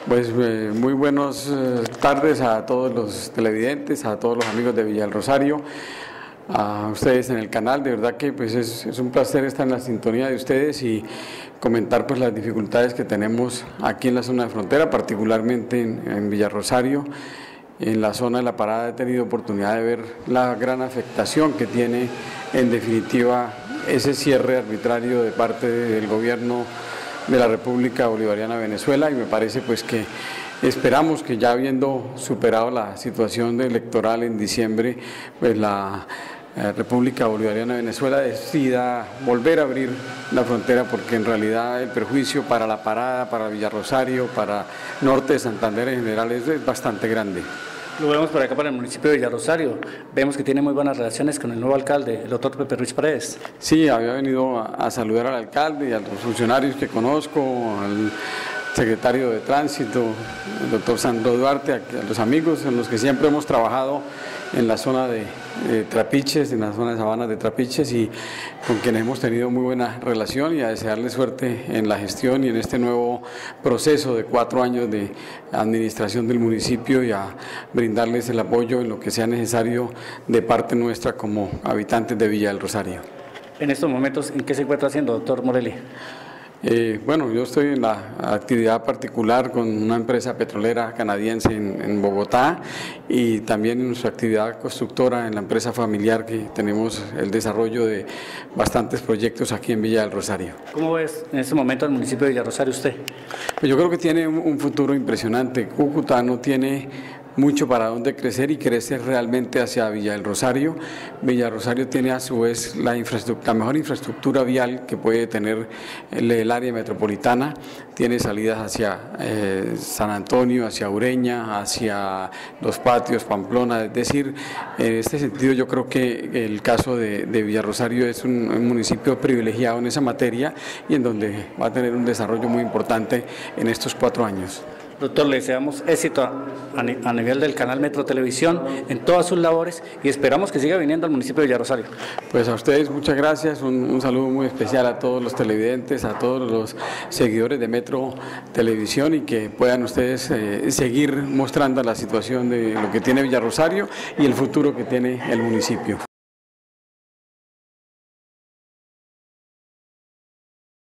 Pues muy buenas tardes a todos los televidentes, a todos los amigos de Villa del Rosario, a ustedes en el canal. De verdad que pues es un placer estar en la sintonía de ustedes y comentar pues las dificultades que tenemos aquí en la zona de frontera, particularmente en Villa Rosario. En la zona de La Parada he tenido oportunidad de ver la gran afectación que tiene en definitiva ese cierre arbitrario de parte del gobierno de la República Bolivariana de Venezuela, y me parece pues que esperamos que ya habiendo superado la situación electoral en diciembre, pues la República Bolivariana de Venezuela decida volver a abrir la frontera, porque en realidad el perjuicio para La Parada, para Villa Rosario, para Norte de Santander en general es bastante grande. Lo vemos por acá para el municipio de Villa Rosario. Vemos que tiene muy buenas relaciones con el nuevo alcalde, el doctor Pepe Ruiz Paredes. Sí, había venido a saludar al alcalde y a los funcionarios que conozco, al secretario de Tránsito, el doctor Sandro Duarte, a los amigos con los que siempre hemos trabajado en la zona de Trapiches, en la zona de Sabanas de Trapiches, y con quienes hemos tenido muy buena relación, y a desearles suerte en la gestión y en este nuevo proceso de 4 años de administración del municipio, y a brindarles el apoyo en lo que sea necesario de parte nuestra como habitantes de Villa del Rosario. En estos momentos, ¿en qué se encuentra haciendo, doctor Morelli? Bueno, yo estoy en la actividad particular con una empresa petrolera canadiense en Bogotá, y también en nuestra actividad constructora en la empresa familiar, que tenemos el desarrollo de bastantes proyectos aquí en Villa del Rosario. ¿Cómo ves en este momento el municipio de Villa Rosario usted? Pues yo creo que tiene un futuro impresionante. Cúcuta no tiene mucho para dónde crecer y crece realmente hacia Villa del Rosario. Villa Rosario tiene a su vez la mejor infraestructura vial que puede tener el área metropolitana. Tiene salidas hacia San Antonio, hacia Ureña, hacia Los Patios, Pamplona. Es decir, en este sentido yo creo que el caso de Villa Rosario es un municipio privilegiado en esa materia, y en donde va a tener un desarrollo muy importante en estos 4 años. Doctor, le deseamos éxito a nivel del canal Metro Televisión en todas sus labores, y esperamos que siga viniendo al municipio de Villa Rosario. Pues a ustedes muchas gracias, un saludo muy especial a todos los televidentes, a todos los seguidores de Metro Televisión, y que puedan ustedes seguir mostrando la situación de lo que tiene Villa Rosario y el futuro que tiene el municipio.